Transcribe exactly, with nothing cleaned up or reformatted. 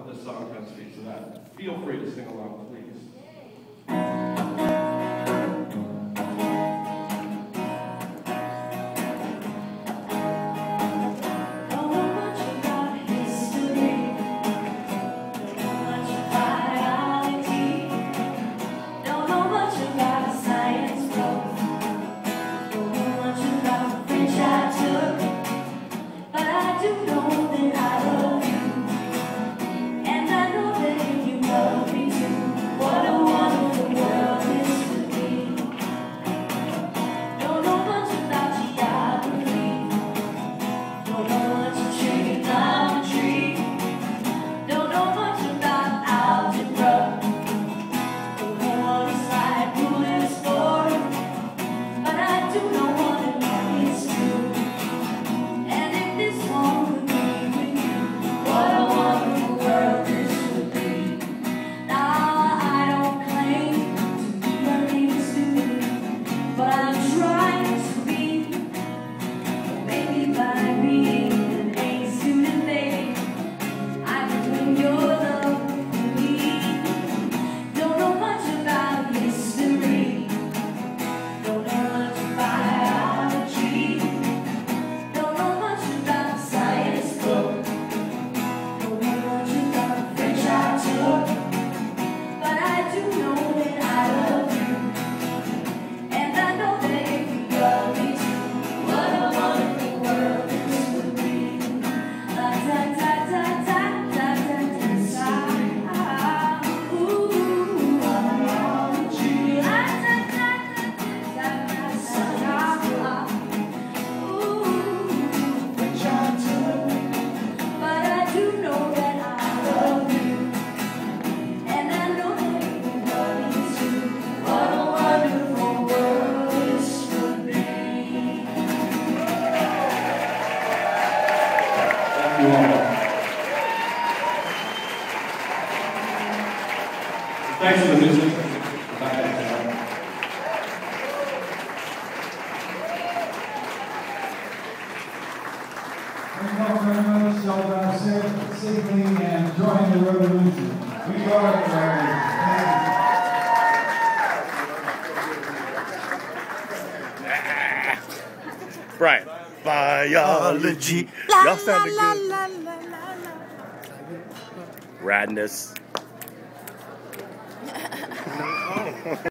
this song kind of speaks to that. Feel free to sing along, please. Thanks for the music. Thank you all very much. Y'all drive safe, safely, and join the revolution. We are the revolution. Brian, biology. Y'all sounded good. Radness.